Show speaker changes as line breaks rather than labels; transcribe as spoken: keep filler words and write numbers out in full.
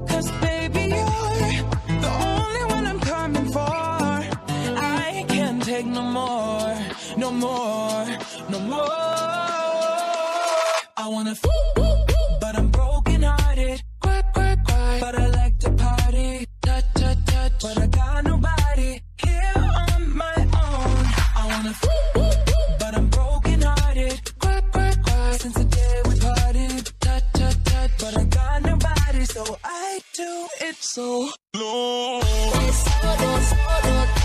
'Cause baby, you're the only one I'm coming for. I can't take no more, no more, no more. I wanna f but I'm broken hearted. Cry, cry, cry. But I like to party. Touch, touch, touch. But I got nobody here on my own. I wanna f but I'm broken hearted. Cry, cry, cry. Since the day we parted. Touch, touch, touch. But I got nobody, so I do it so low.